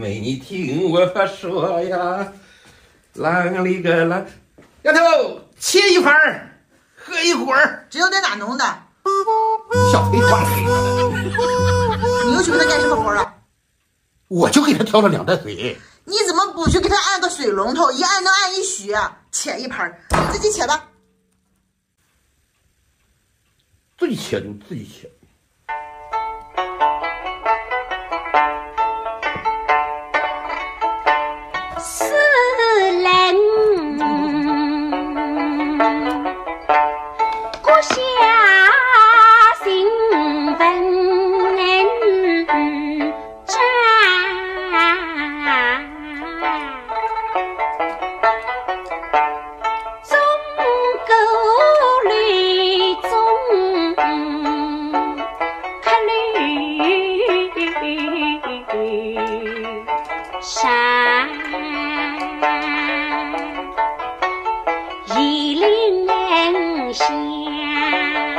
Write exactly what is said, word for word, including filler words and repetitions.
妹，你听我说呀，啷里个啷，丫头切一盘儿，喝一会儿。 知道在哪弄的？ 小肥花给你又去给他干什么活了？ 我就给他挑了两袋水。 你怎么不去给他按个水龙头？一按能按一宿，切一盘，你自己切吧。 自己切就自己切。 是人国下新闻站，中国律中可律山。一林香。